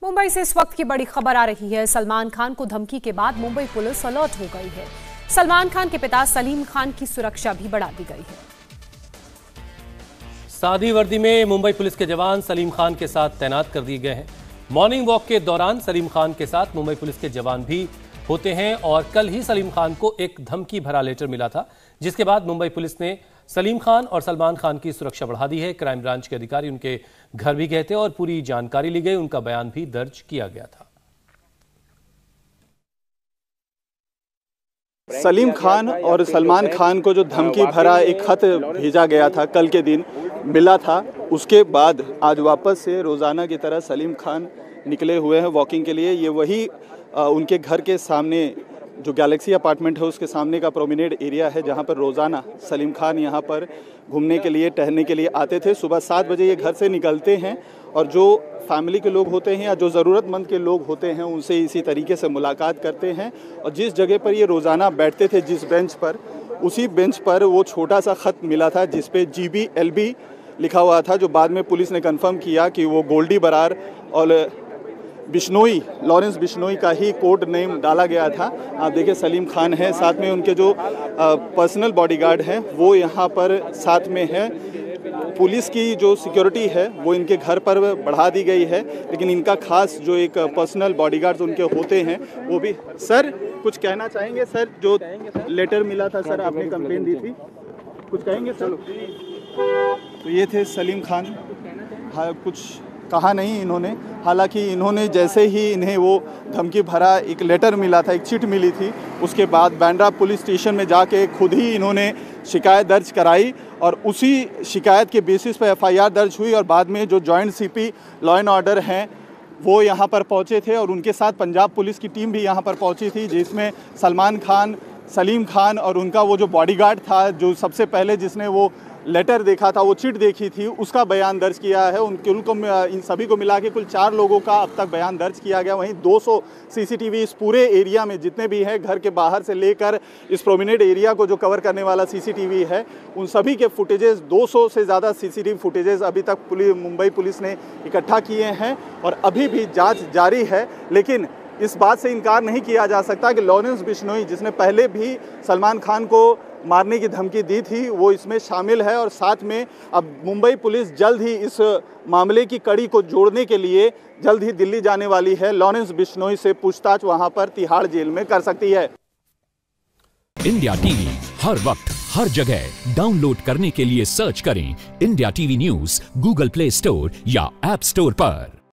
मुंबई से इस वक्त की बड़ी खबर आ रही है। सलमान खान को धमकी के बाद मुंबई पुलिस अलर्ट हो गई है। सलमान खान के पिता सलीम खान की सुरक्षा भी बढ़ा दी गई है। सादी वर्दी में मुंबई पुलिस के जवान सलीम खान के साथ तैनात कर दिए गए हैं। मॉर्निंग वॉक के दौरान सलीम खान के साथ मुंबई पुलिस के जवान भी होते हैं और कल ही सलीम खान को एक धमकी भरा लेटर मिला था, जिसके बाद मुंबई पुलिस ने सलीम खान और सलमान खान की सुरक्षा बढ़ा दी है। क्राइम ब्रांच के अधिकारी उनके घर भी गए थे और पूरी जानकारी ली गई, उनका बयान भी दर्ज किया गया था। सलीम खान और सलमान खान को जो धमकी भरा एक खत भेजा गया था, कल के दिन मिला था, उसके बाद आज वापस से रोज़ाना की तरह सलीम खान निकले हुए हैं वॉकिंग के लिए। ये वही उनके घर के सामने जो गैलेक्सी अपार्टमेंट है उसके सामने का प्रोमिनेड एरिया है, जहाँ पर रोज़ाना सलीम खान यहाँ पर घूमने के लिए, टहलने के लिए आते थे। सुबह 7 बजे ये घर से निकलते हैं और जो फैमिली के लोग होते हैं या जो ज़रूरतमंद के लोग होते हैं उनसे इसी तरीके से मुलाकात करते हैं। और जिस जगह पर ये रोज़ाना बैठते थे, जिस बेंच पर, उसी बेंच पर वो छोटा सा ख़त मिला था जिस पे GB-LB लिखा हुआ था, जो बाद में पुलिस ने कंफर्म किया कि वो गोल्डी बरार और बिश्नोई, लॉरेंस बिश्नोई का ही कोड नेम डाला गया था। आप देखिए सलीम खान है, साथ में उनके जो पर्सनल बॉडीगार्ड हैं वो यहाँ पर साथ में है। पुलिस की जो सिक्योरिटी है वो इनके घर पर बढ़ा दी गई है, लेकिन इनका खास जो एक पर्सनल बॉडीगार्ड उनके होते हैं वो भी। सर कुछ कहना चाहेंगे? सर जो लेटर मिला था, सर आपने कंप्लेन दी थी, कुछ कहेंगे सर? तो ये थे सलीम खान। हाँ, कुछ कहा नहीं इन्होंने। हालांकि इन्होंने जैसे ही इन्हें वो धमकी भरा एक लेटर मिला था, एक चिट मिली थी, उसके बाद बांद्रा पुलिस स्टेशन में जाके खुद ही इन्होंने शिकायत दर्ज कराई और उसी शिकायत के बेसिस पर FIR दर्ज हुई। और बाद में जो joint CP law and order हैं वो यहाँ पर पहुँचे थे और उनके साथ पंजाब पुलिस की टीम भी यहाँ पर पहुँची थी, जिसमें सलमान खान, सलीम खान और उनका वो जो बॉडीगार्ड था, जो सबसे पहले जिसने वो लेटर देखा था, वो चिट देखी थी, उसका बयान दर्ज किया है। उनको इन सभी को मिला के कुल 4 लोगों का अब तक बयान दर्ज किया गया। वहीं 200 CCTV इस पूरे एरिया में जितने भी हैं, घर के बाहर से लेकर इस प्रोमिनेड एरिया को जो कवर करने वाला CCTV है, उन सभी के फुटेजेस, 200 से ज़्यादा CCTV फुटेजेस अभी तक मुंबई पुलिस ने इकट्ठा किए हैं और अभी भी जाँच जारी है। लेकिन इस बात से इनकार नहीं किया जा सकता कि लॉरेंस बिश्नोई, जिसने पहले भी सलमान खान को मारने की धमकी दी थी, वो इसमें शामिल है। और साथ में अब मुंबई पुलिस जल्द ही इस मामले की कड़ी को जोड़ने के लिए जल्द ही दिल्ली जाने वाली है। लॉरेंस बिश्नोई से पूछताछ वहां पर तिहाड़ जेल में कर सकती है। इंडिया TV हर वक्त हर जगह डाउनलोड करने के लिए सर्च करें India TV news Google play store या ऐप स्टोर पर।